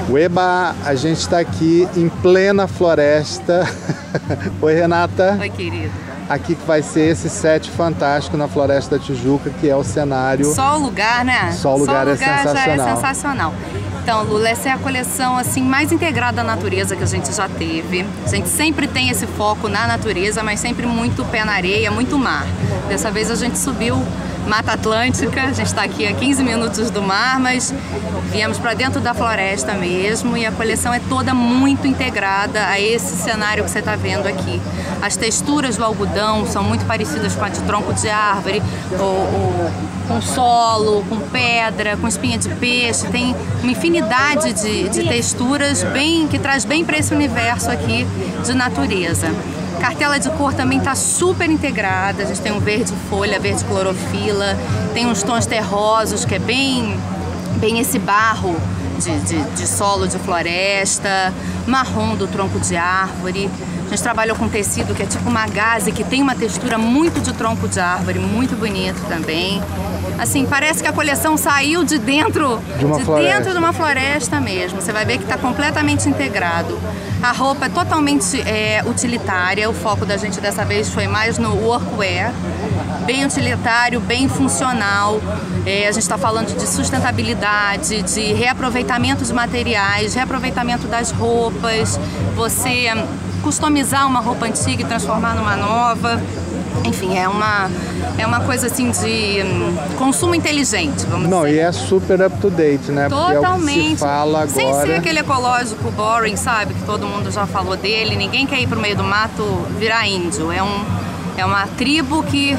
Ueba, a gente está aqui em plena floresta. Oi, Renata. Oi, querido. Aqui que vai ser esse set fantástico na Floresta da Tijuca, que é o cenário... Só o lugar, né? Só o lugar é sensacional. Já é sensacional. Então, Lula, essa é a coleção assim, mais integrada da natureza que a gente já teve. A gente sempre tem esse foco na natureza, mas sempre muito pé na areia, muito mar. Dessa vez a gente subiu Mata Atlântica, a gente está aqui a 15 minutos do mar, mas viemos para dentro da floresta mesmo e a coleção é toda muito integrada a esse cenário que você está vendo aqui. As texturas do algodão são muito parecidas com a de tronco de árvore, com solo, com pedra, com espinha de peixe. Tem uma infinidade de texturas que traz bem para esse universo aqui de natureza. Cartela de cor também está super integrada, a gente tem um verde folha, verde clorofila, tem uns tons terrosos que é bem esse barro de solo de floresta, marrom do tronco de árvore. A gente trabalhou com tecido que é tipo uma gaze, que tem uma textura muito de tronco de árvore, muito bonito também. Assim, parece que a coleção saiu de dentro de uma floresta mesmo. Você vai ver que está completamente integrado. A roupa é totalmente utilitária, o foco da gente dessa vez foi mais no workwear. Bem utilitário, bem funcional. A gente está falando de sustentabilidade, de reaproveitamento de materiais, reaproveitamento das roupas. Você customizar uma roupa antiga e transformar numa nova. Enfim, é uma coisa assim de consumo inteligente, vamos dizer. Não, e é super up to date, né? Totalmente. Porque é o que se fala agora. Sem ser aquele ecológico boring, sabe? Que todo mundo já falou dele. Ninguém quer ir pro meio do mato virar índio. É uma tribo que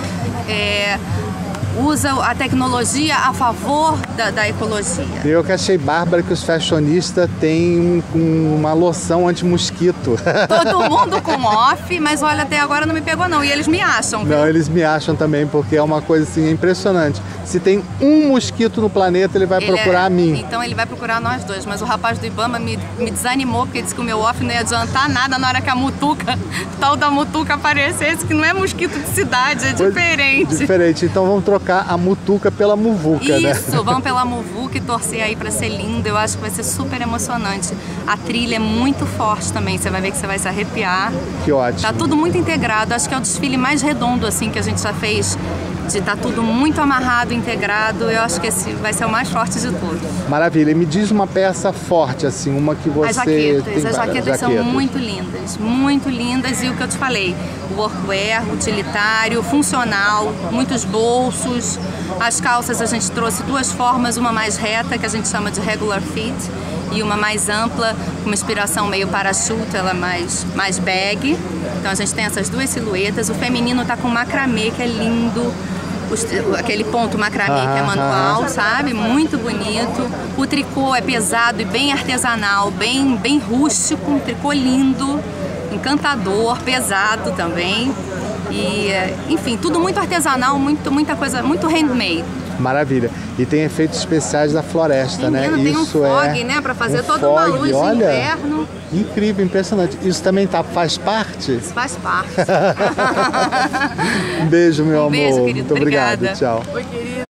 usa a tecnologia a favor da ecologia. Eu que achei bárbaro que os fashionistas têm uma loção anti-mosquito. Todo mundo com off, mas olha, até agora não me pegou não. E eles me acham, viu? Não, eles me acham também, porque é uma coisa assim impressionante. Se tem um mosquito no planeta, ele vai procurar a mim. Então ele vai procurar nós dois, mas o rapaz do Ibama me desanimou, porque disse que o meu off não ia adiantar nada na hora que a mutuca, tal da mutuca aparecesse, que não é mosquito de cidade, é diferente. Diferente, então vamos trocar a mutuca pela muvuca, né? Isso, vamos pela muvuca e torcer aí pra ser lindo. Eu acho que vai ser super emocionante. A trilha é muito forte também, você vai ver que você vai se arrepiar. Que ótimo. Tá tudo muito integrado, acho que é o desfile mais redondo assim que a gente já fez. Tá tudo muito amarrado, integrado. Eu acho que esse vai ser o mais forte de todos. Maravilha. E me diz uma peça forte, assim, uma que você... As jaquetas são muito lindas. E o que eu te falei, workwear, utilitário, funcional, muitos bolsos. As calças a gente trouxe duas formas, uma mais reta, que a gente chama de regular fit, e uma mais ampla, com uma inspiração meio parachute, ela mais bag. Então a gente tem essas duas silhuetas. O feminino tá com macramê, que é lindo. Aquele ponto macramê que é manual, sabe? Muito bonito. O tricô é pesado e bem artesanal, bem rústico, um tricô lindo, encantador, pesado também. E, enfim, tudo muito artesanal, muita coisa, muito handmade. Maravilha. E tem efeitos especiais da floresta, né? Tem um fog, né? Pra fazer toda uma luz de inverno. Incrível, impressionante. Isso também faz parte? Isso faz parte. Um beijo, meu amor. Um beijo, querido. Muito obrigado. Obrigada. Tchau. Oi, querido.